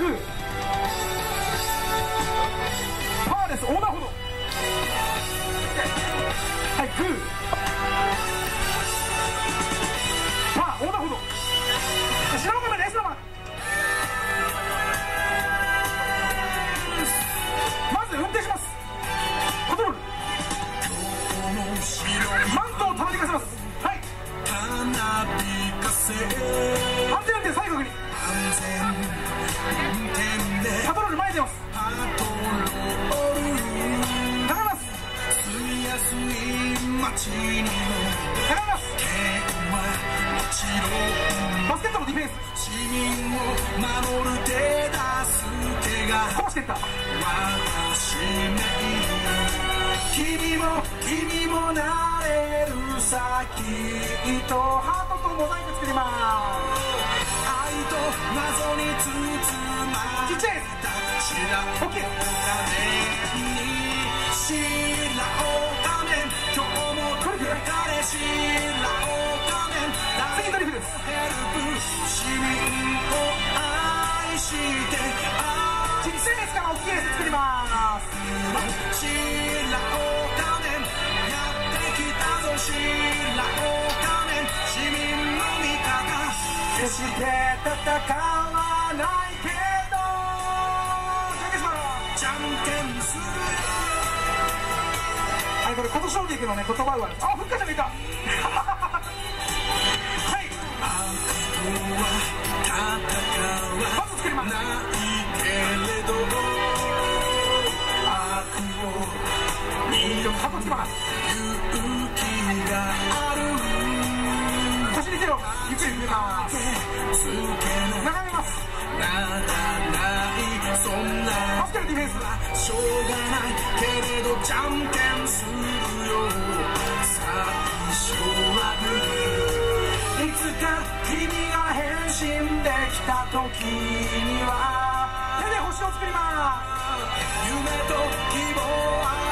グー、パーです。横断歩道。はい、グー、パー、横断歩道。白の画面、Sのマーク。まず運転します。コントロール。マントをたまにかせます。はい、安全運転、最後にパトロール前に出ます。流れます。バスケットのディフェンス。こうしていった。君もなれるさきっと。ハートとモザイク作ります。愛と謎に包まれたちっちゃいです。オッケー。白お仮面、今日もトリプル。白お仮面、次トリプルです。市民を愛してちっちゃいですから大きいです。作ります。白お仮面、やってきたぞ。白お仮面、市民の味方、決して戦わないけどじゃんけんするよ。はい、これ琴奨菊のね言葉はです。あ、ふっかちゃんがいた。はい、まず作ります。カッコつきます。腰に手をゆっくり振ります。眺めます。バスケのディフェンス。しょうがないけれどじゃんけんするよ。最初はグー。いつか君が変身できた時には手で星を作ります。夢と希望は